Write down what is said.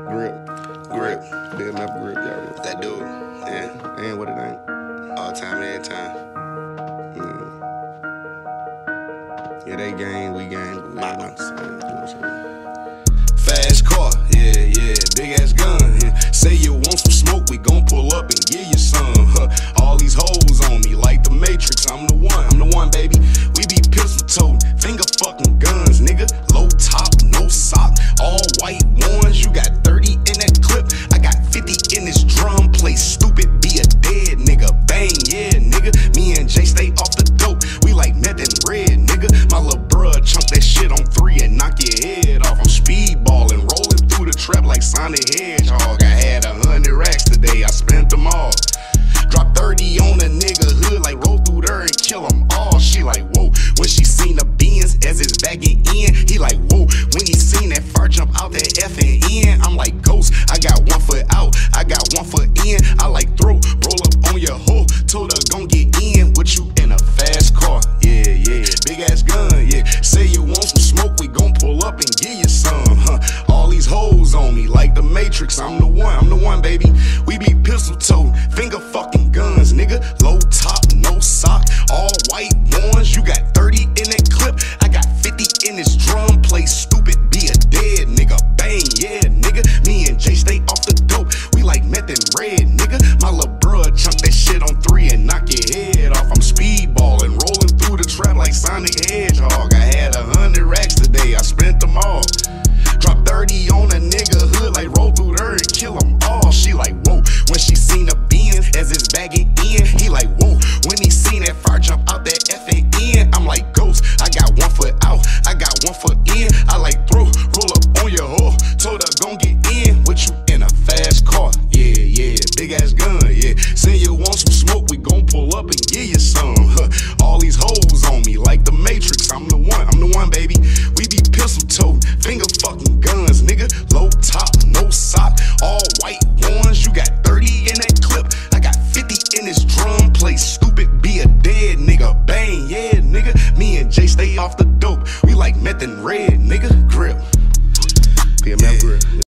Grip. BMF grip, y'all. That dude, yeah. And what it ain't. All time, every time. Yeah, they gang, we gang, but we ain't not the same. You know what I'm saying? Fast car, yeah. Big ass gun, yeah. Say you want some smoke, we gon' pull up and give you some. All these hoes on me like the Matrix. I'm the one, baby. We be pistol toting, finger fucking guns, nigga. Low top, no sock, all white ones. You got 30 in that clip, I got 50 in this drum. Play stupid, be a dead nigga. Bang, yeah, nigga. Me and Jay stay off the dope. We like meth and red, nigga. My little bruh chunk that shit on 3 and knock your head off. I'm speedballing, rolling through the trap like Sonic Hedgehog. I had 100 racks today, I spent them all. Drop 30 on a nigga hood, like roll through there and kill them all. She like, whoa. When she seen the Benz as it's backing in, he like, whoa. When he seen that far jump out that F and N, I'm like, ghost. I got 1 foot out, I got 1 foot in. I like throw, roll up on your hoe. Told her gon' get in with you in a fast car. Yeah. Big ass gun, yeah. Say you want some smoke, we gon' pull up and give you some. All these hoes on me like the Matrix. I'm the one, baby. We be pistol toting, finger fucking guns, nigga. Low top, no sock, all white ones. You got 30 in that clip, I got 50 in this drum. Play stupid, be a dead nigga. Bang, yeah, nigga. Me and Jay stay off the dope. We like meth and red, nigga. My little bruh chunk that shit on 3 and knock your head off. I'm speedballing, rolling through the trap like Sonic Hedgehog. I had 100 racks today, I spent them all. Drop 30 on a nigga hood, like roll through there and kill them all. She like, whoa. When she seen the Benz as it's bagging in, he like, whoa. When he seen that fire jump out that F and N, I'm like, ghost. I got 1 foot out, I got 1 foot in. I like throw, roll up on your hoe. Told her gon' get in with you in a fast car. Yeah. Big ass gun, yeah. Say you want some smoke, we gon' pull up and give you some. All these hoes on me like the Matrix. I'm the one, baby. We be pistol toting, finger fucking guns, nigga. Low top, no sock, all white ones. You got 30 in that clip, I got 50 in this drum. Play stupid, be a dead nigga. Bang, yeah, nigga. Me and Jay stay off the dope. We like meth and red, nigga. Grip. BMF grip.